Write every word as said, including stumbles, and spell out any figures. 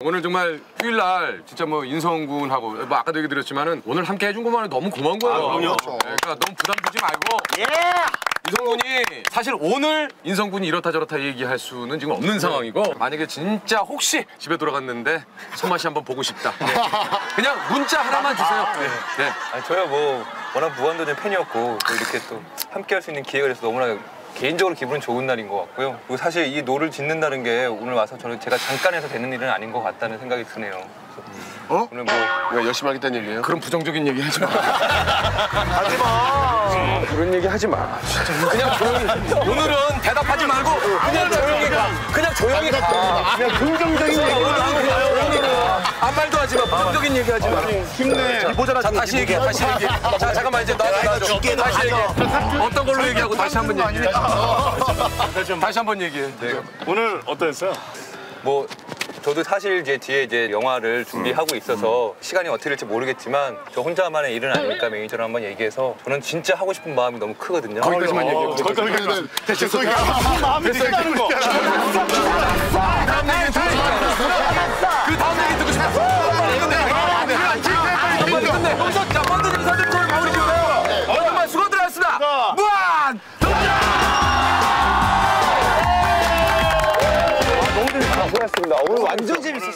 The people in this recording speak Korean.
오늘 정말 휴일날 진짜 뭐 인성 군하고 뭐 아까도 얘기 드렸지만은 오늘 함께 해준 것만은 너무 고마운 거예요. 아, 그럼요. 네, 그러니까 너무 부담 주지 말고. 예. 인성군이 사실 오늘 인성군이 이렇다 저렇다 얘기할 수는 지금 없는 상황이고 만약에 진짜 혹시 집에 돌아갔는데 선마 씨 한번 보고 싶다. 네. 그냥 문자 하나만 주세요. 네. 네. 아니, 저야 뭐 워낙 무한도전 팬이었고 또 이렇게 또 함께 할 수 있는 기회가 돼서 너무나 개인적으로 기분은 좋은 날인 것 같고요. 그리고 사실 이 노를 짓는다는 게 오늘 와서 저는 제가 잠깐 해서 되는 일은 아닌 것 같다는 생각이 드네요. 어? 오늘 뭐 왜 열심히 하겠다는 얘기예요? 그런 부정적인 얘기 하지 마. 하지 마. 그런 얘기 하지 마. 그냥 조용히. 오늘은 대답하지 말고 그냥 조용히 가. 그냥 조용히 가. 그냥 긍정적인 얘기만 하고 가요. 아무 말도 하지 마. 부정적인 얘기 하지 마. 힘내. 보잖아. 자, 다시 얘기해. 다시 얘기해. 자, 잠깐만 이제 놔줘, 놔줘. 다시 얘기해. 어떤 걸로 얘기하고 다시 한 번 얘기해. 다시 한 번 얘기해. 네. 오늘 어떠셨어요? 뭐 저도 사실 이제 뒤에 이제 영화를 준비하고 있어서 시간이 어떻게 될지 모르겠지만 저 혼자만의 일은 아니니까 매니저랑 한번 얘기해서 저는 진짜 하고 싶은 마음이 너무 크거든요. 거기까지만 얘기해. 거기까지는 대체 소리가 마음이 든다는 거. 그 다음 얘기 듣고 싶다. 그 다음 얘기 듣고 싶다. 자, 번드님 사진 토론 마무리 지어요. 정말 수고들 하셨습니다. 무한 도전! 수고하셨습니다. 오늘 완전 재밌었어요.